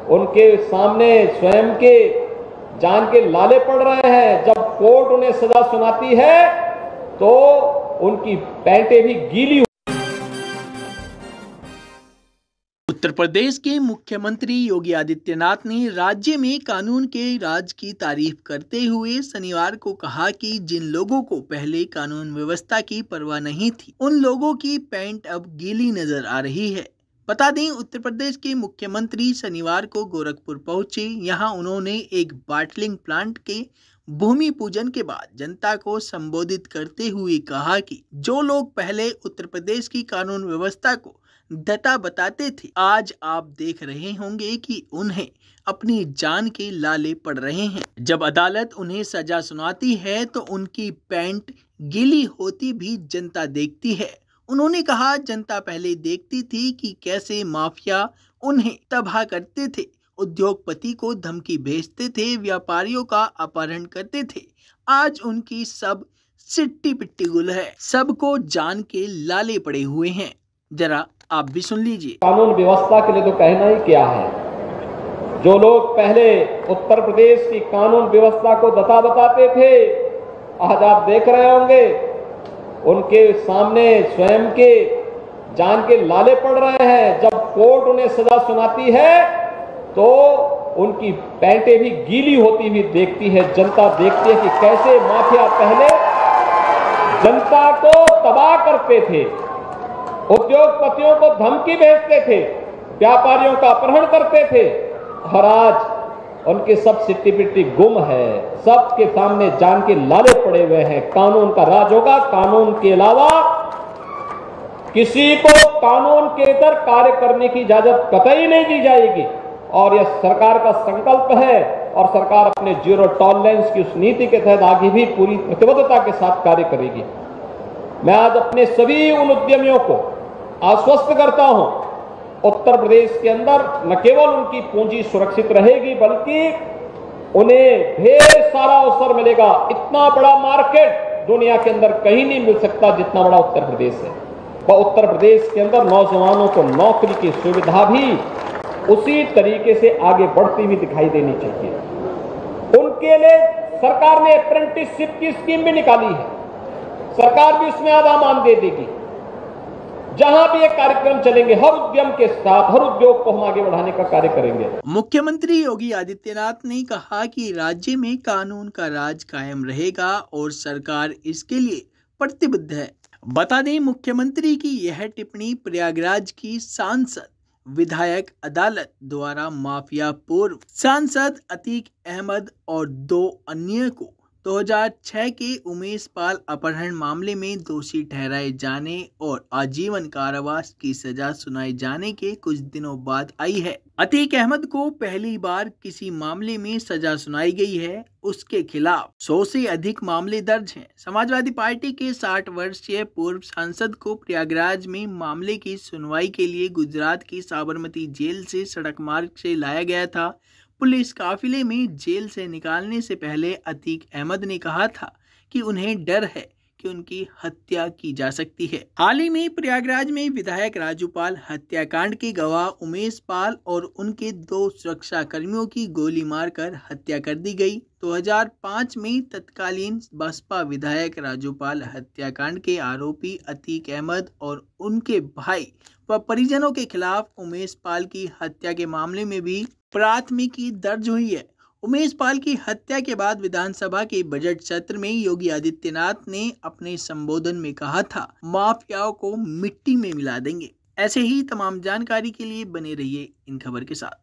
उनके सामने स्वयं के जान के लाले पड़ रहे हैं। जब कोर्ट उन्हें सजा सुनाती है तो उनकी पैंटें भी गीली। उत्तर प्रदेश के मुख्यमंत्री योगी आदित्यनाथ ने राज्य में कानून के राज की तारीफ करते हुए शनिवार को कहा कि जिन लोगों को पहले कानून व्यवस्था की परवाह नहीं थी, उन लोगों की पैंट अब गीली नजर आ रही है। बता दें, उत्तर प्रदेश के मुख्यमंत्री शनिवार को गोरखपुर पहुंचे। यहां उन्होंने एक बॉटलिंग प्लांट के भूमि पूजन के बाद जनता को संबोधित करते हुए कहा कि जो लोग पहले उत्तर प्रदेश की कानून व्यवस्था को डटा बताते थे, आज आप देख रहे होंगे कि उन्हें अपनी जान के लाले पड़ रहे हैं। जब अदालत उन्हें सजा सुनाती है तो उनकी पैंट गीली होती भी जनता देखती है। उन्होंने कहा, जनता पहले देखती थी कि कैसे माफिया उन्हें तबाह करते थे, उद्योगपति को धमकी भेजते थे, व्यापारियों का अपहरण करते थे। आज उनकी सब सिट्टी पिट्टी गुल है, सबको जान के लाले पड़े हुए हैं। जरा आप भी सुन लीजिए। कानून व्यवस्था के लिए तो कहना ही क्या है। जो लोग पहले उत्तर प्रदेश की कानून व्यवस्था को दता बताते थे, आज आप देख रहे होंगे उनके सामने स्वयं के जान के लाले पड़ रहे हैं। जब कोर्ट उन्हें सजा सुनाती है तो उनकी पैंटें भी गीली होती हुई देखती है। जनता देखती है कि कैसे माफिया पहले जनता को तबाह करते थे, उद्योगपतियों को धमकी भेजते थे, व्यापारियों का अपहरण करते थे, और आज उनके सब सिट्टी पिट्टी गुम है। सबके सामने जान के लाले पड़े हुए हैं। कानून का राज होगा। कानून के अलावा किसी को कानून के इधर कार्य करने की इजाजत कतई नहीं दी जाएगी। और यह सरकार का संकल्प है और सरकार अपने जीरो टॉलरेंस की उस नीति के तहत आगे भी पूरी प्रतिबद्धता के साथ कार्य करेगी। मैं आज अपने सभी उन उद्यमियों को आश्वस्त करता हूं, उत्तर प्रदेश के अंदर न केवल उनकी पूंजी सुरक्षित रहेगी बल्कि उन्हें ढेर सारा अवसर मिलेगा। इतना बड़ा मार्केट दुनिया के अंदर कहीं नहीं मिल सकता जितना बड़ा उत्तर प्रदेश है। वह उत्तर प्रदेश के अंदर नौजवानों को नौकरी की सुविधा भी उसी तरीके से आगे बढ़ती हुई दिखाई देनी चाहिए। उनके लिए सरकार ने अप्रेंटिसशिप की स्कीम भी निकाली है। सरकार भी उसमें आधा मान दे देगी। जहां भी ये कार्यक्रम चलेंगे, हर उद्यम के साथ हर उद्योग को हम आगे बढ़ाने का कार्य करेंगे। मुख्यमंत्री योगी आदित्यनाथ ने कहा कि राज्य में कानून का राज कायम रहेगा और सरकार इसके लिए प्रतिबद्ध है। बता दें, मुख्यमंत्री की यह टिप्पणी प्रयागराज की सांसद विधायक अदालत द्वारा माफिया पूर्व सांसद अतीक अहमद और 2 अन्य को 2006 के उमेश पाल अपहरण मामले में दोषी ठहराए जाने और आजीवन कारावास की सजा सुनाए जाने के कुछ दिनों बाद आई है। अतीक अहमद को पहली बार किसी मामले में सजा सुनाई गई है। उसके खिलाफ 100 से अधिक मामले दर्ज हैं। समाजवादी पार्टी के 60 वर्षीय पूर्व सांसद को प्रयागराज में मामले की सुनवाई के लिए गुजरात की साबरमती जेल से सड़क मार्ग से लाया गया था। पुलिस काफिले में जेल से निकालने से पहले अतीक अहमद ने कहा था कि उन्हें डर है कि उनकी हत्या की जा सकती है। हाल ही में प्रयागराज में विधायक राजू पाल हत्याकांड के गवाह उमेश पाल और उनके 2 सुरक्षा कर्मियों की गोली मारकर हत्या कर दी गई। 2005 में तत्कालीन बसपा विधायक राजू पाल हत्याकांड के आरोपी अतीक अहमद और उनके भाई व परिजनों के खिलाफ उमेश पाल की हत्या के मामले में भी प्राथमिकी दर्ज हुई है। उमेश पाल की हत्या के बाद विधानसभा के बजट सत्र में योगी आदित्यनाथ ने अपने संबोधन में कहा था, माफियाओं को मिट्टी में मिला देंगे। ऐसे ही तमाम जानकारी के लिए बने रहिए इन खबर के साथ।